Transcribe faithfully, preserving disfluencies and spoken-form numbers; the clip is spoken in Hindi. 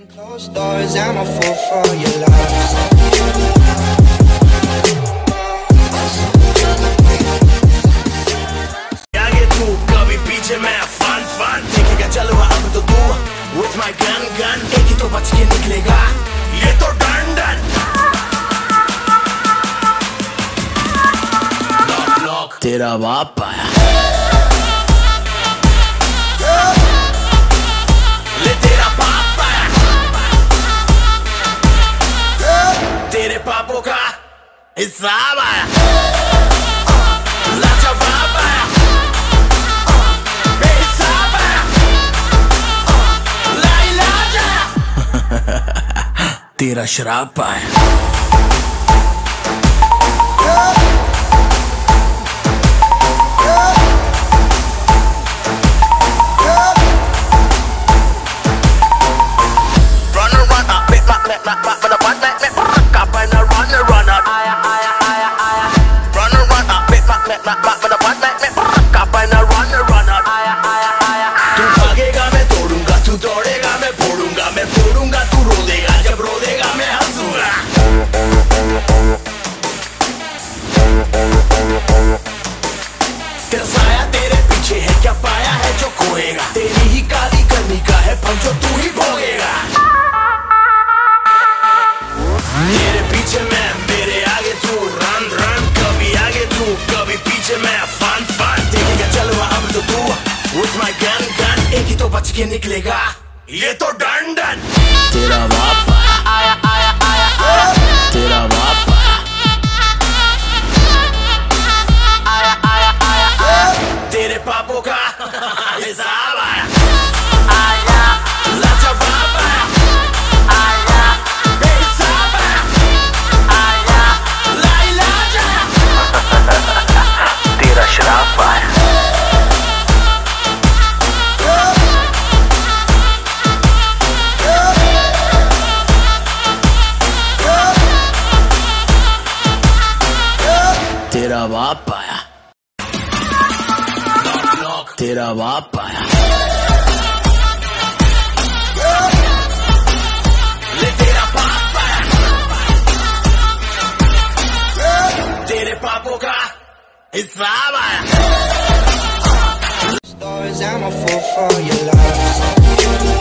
Closed doors, I'm a fool for your love. आगे तू कभी पीछे मैं फन फन देखेगा चलो अब तो तू with my gun gun एक ही तो बच के निकलेगा ये तो डन डन लॉक लॉक तेरा बाप आया ले तेरा बाप आया तेरे पापों का हिसाब आया लाजवाब आया बेहिसाब आया लाइलाज आया तेरा शराब आया तेरा साया तेरे पीछे है क्या पाया है जो खोएगा तेरी ही काली करनी का है फल जो तू ही भोगेगा तेरे पीछे मैं मेरे आगे तू रन रन कभी आगे तू कभी पीछे मैं फन फन देखेगा चलो अब तो तू with my gun gun एक ही तो बच के निकलेगा ये तो डन डन तेरा बाप आया आया आया आया तेरा बाप तेरे पापों का हिसाब आया आया लाजवाब आया आया बेहिसाब आया आया लाइलाज आया तेरा शराब आया तेरा बाप आया तेरा बाप आया ले तेरा बाप आया तेरे पापों का हिसाब आया Stories, I'm a fool for your love.